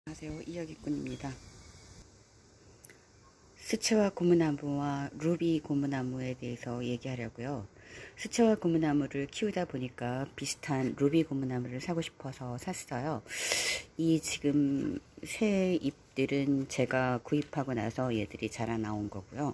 안녕하세요. 이야기꾼입니다. 스체와 고무나무와 루비 고무나무에 대해서 얘기하려고요. 스체와 고무나무를 키우다 보니까 비슷한 루비 고무나무를 사고 싶어서 샀어요. 이 지금 새 잎들은 제가 구입하고 나서 얘들이 자라 나온 거고요.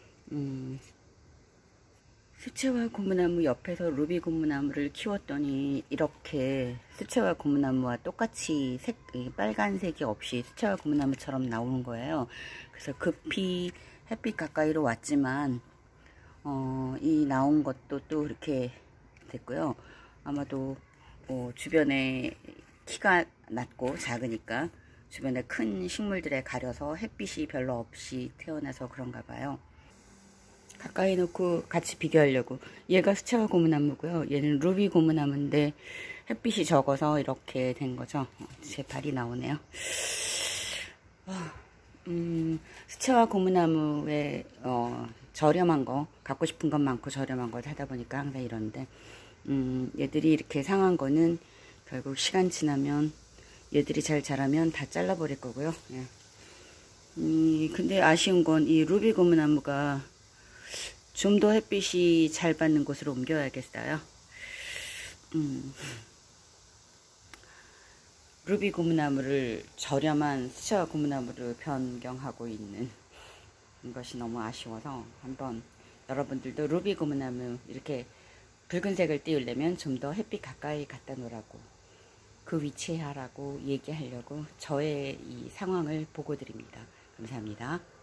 스체와 고무나무 옆에서 루비 고무나무를 키웠더니 이렇게 스체와 고무나무와 똑같이 빨간색이 없이 스체와 고무나무처럼 나오는 거예요. 그래서 급히 햇빛 가까이로 왔지만 이 나온 것도 또 이렇게 됐고요. 아마도 주변에 키가 낮고 작으니까 주변에 큰 식물들에 가려서 햇빛이 별로 없이 태어나서 그런가 봐요. 가까이 놓고 같이 비교하려고. 얘가 스체와 고무나무고요. 얘는 루비 고무나무인데 햇빛이 적어서 이렇게 된 거죠. 제 발이 나오네요. 스체와 고무나무에 저렴한 거, 갖고 싶은 건 많고 저렴한 거 하다 보니까 항상 이런데 얘들이 이렇게 상한 거는 결국 시간 지나면 얘들이 잘 자라면 다 잘라버릴 거고요. 예. 근데 아쉬운 건 이 루비 고무나무가 좀 더 햇빛이 잘 받는 곳으로 옮겨야겠어요. 루비 고무나무를 저렴한 스체와 고무나무로 변경하고 있는 것이 너무 아쉬워서 한번 여러분들도 루비 고무나무 이렇게 붉은색을 띄우려면 좀 더 햇빛 가까이 갖다 놓으라고, 그 위치에 하라고 얘기하려고 저의 이 상황을 보고 드립니다. 감사합니다.